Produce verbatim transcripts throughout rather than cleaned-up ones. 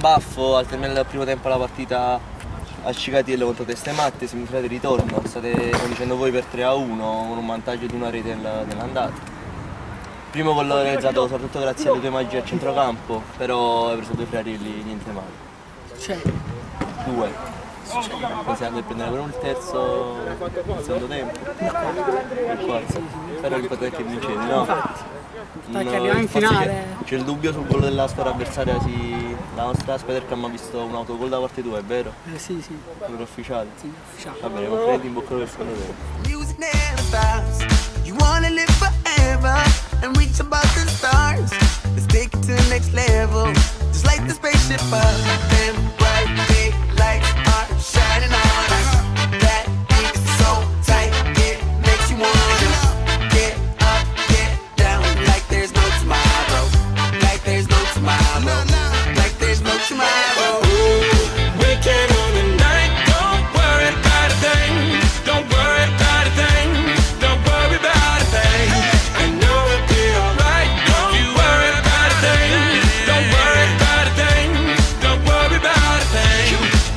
baffo al termine del primo tempo la partita a Cicatiello contro Testematte, semifinale di ritorno, state conducendo voi per tre a uno con un vantaggio di una rete nell'andata. Primo gol realizzato soprattutto grazie alle tue magie a centrocampo, però hai preso due friarilli, niente male. C'è. Due. Pensando di prendere però il terzo nel secondo tempo. Il quarto. Però l'importante è che vincete, no? Infatti. Perché No, arriviamo in finale. C'è il dubbio sul gol della squadra avversaria, si... la nostra Spedercam ha visto un autogol da parte tua, è vero? Eh, sì, sì. Quello ufficiale? Sì, ufficiale. Va bene, complimenti, in bocca al lupo per il secondo tempo. Music never stops. You wanna live forever and reach above the stars. Let's take it to the next level. Just like the spaceship up. Them bright big lights are shining on us. That beat is so tight, it makes you wanna get up, get down, like there's no tomorrow. Like there's no tomorrow. Like there's no tomorrow. Weekend on the night, don't worry about a thing. Don't worry about a thing. Don't worry about a thing. I know it'll be alright. Don't worry about a thing. Don't worry about a thing. Don't worry about a thing.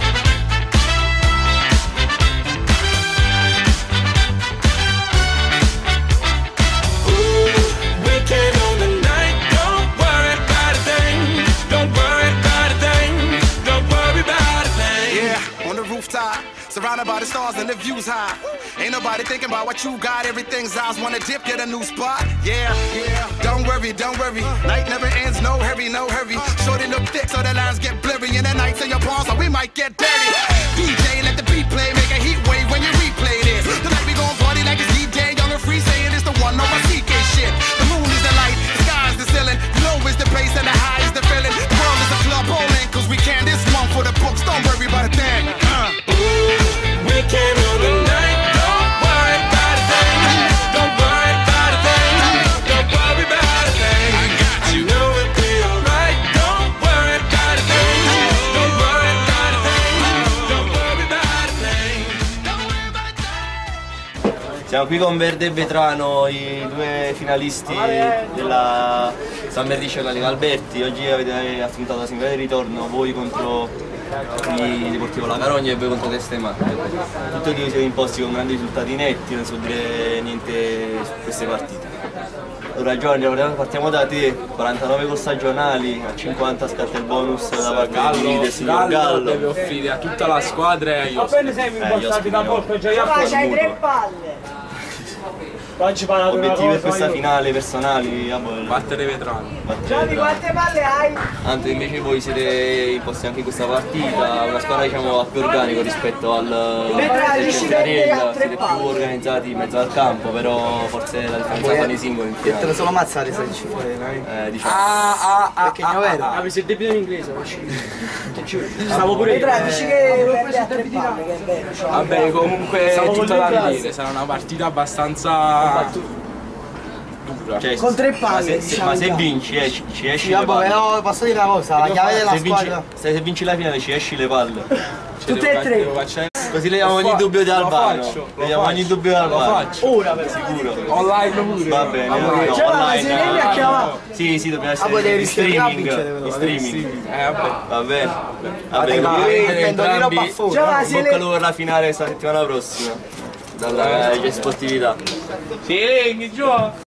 Ooh, weekend on the night, don't worry about a thing. Don't worry about a thing. Don't worry about a thing. Yeah, on the rooftop, surrounded by the stars and the views high. Ain't nobody thinking about what you got, everything's ours. Wanna dip, get a new spot. Yeah, yeah. Don't worry, don't worry. Night never ends, no hurry, no hurry. Shorty look thick, so the lines get blurry. And the nights in your palms, so we might get dirty. D J, let the beat play, make a heat wave when you replay this. Tonight we gon' party like it's D J, young and free, saying it's the one on my C K shit. The moon is the light, the sky is the ceiling. The low is the bass and the high is the feeling. The world is a club bowling, cause we can. This one for the books, don't worry about a thing. Uh. Weekend on the night, don't worry about a thing. Don't worry about a thing. Don't worry about a thing. I got you. I know it'll be alright. Don't worry about a thing. Don't worry about a thing. Don't worry about a thing. Don't worry about a thing. Siamo qui con Verde e Vetrano, i due finalisti della San Berdice e la Lega Alberti. Oggi avete affrontato la semifinale di ritorno, voi contro il Deportivo La Carogna e voi contro Testematte. Tutti e due siete imposti con grandi risultati netti, non so dire niente su queste partite. Allora Giovanni, partiamo da te, quarantanove gol stagionali, a cinquanta scatta il bonus da parte di del signor Gallo. Deve offrire a tutta la squadra e io. Appena siamo impostati da porto, già c'hai tre palle. Obiettivi per questa finale personali? Battere Vetrano. Gianni, quante palle hai? Anche invece voi siete imposti anche in questa partita, una squadra diciamo più organico rispetto al Centrarella, siete più organizzati in mezzo al campo, però forse la differenza fa nei singoli in Te lo finale. sono ammazzati se dici fuori, Eh, diciamo. Ah, ah, perché ne vero? Ah, mi sei debito in inglese, stavo pure io. Dici che perde a tre palle, che è vero. Vabbè, comunque è tutto da vedere, sarà una partita abbastanza dura. Cioè, Con tre ma palle, se, se- diciamo ma se qua. vinci eh, ci, ci esci Sì, le vabbè, palle. però posso dire una cosa, la chiave della Se vinci, squadra. se, se vinci la finale ci esci le palle. Tutte e tre. Così leviamo ogni dubbio di Albano. faccio, lo Leviamo ogni dubbio di Albano. faccio. Ora per Sicuro. Online pure. Va bene, no, Online. no, Cioè, ma online. se vieni a chiamare. Sì, sì, dobbiamo Ah, poi essere devi in rischiare streaming. di vincere, però, In streaming. Eh vabbè. Va bene. Va Guarda, bene. ma quindi io intendo dire entrambi- baffone. in bocca al lupo per la finale la settimana prossima. Dalla G Sportività. Sì, che gioco!